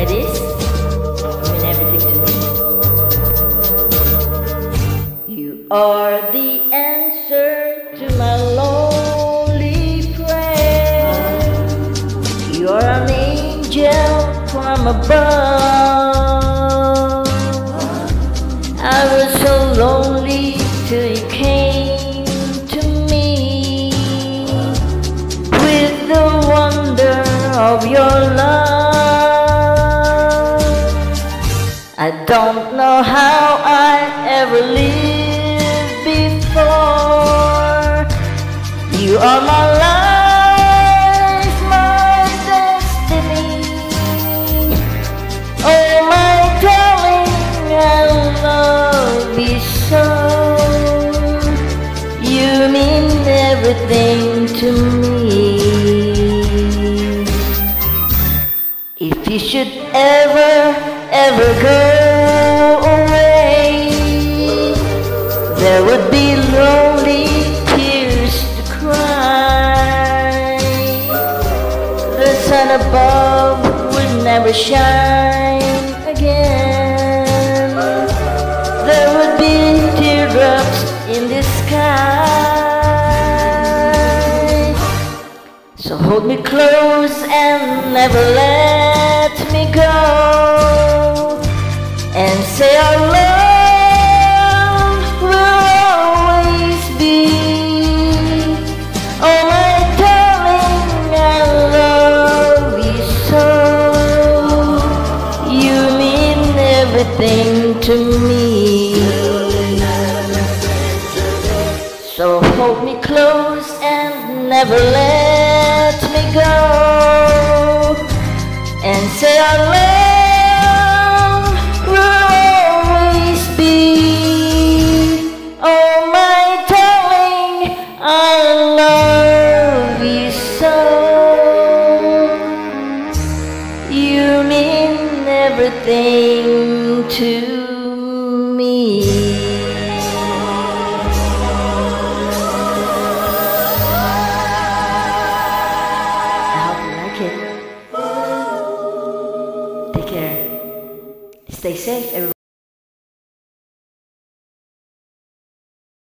this, you mean everything to me. You are the answer to my lonely prayer. You are an angel from above. I was so lonely till you came to me with the wonder of your love. I don't know how I ever lived before. You are my life, my destiny. Oh my darling, I love you so. You mean everything to me. If you should ever go away, there would be lonely tears to cry. The sun above would never shine again. There would be teardrops in the sky. So hold me close and never let me go, and say our love will always be. Oh my darling, I love you so. You mean everything to me. So hold me close and never let me go, and say our love will always be. Oh my darling, I love you so. You mean everything to me. Take care. Stay safe, everybody.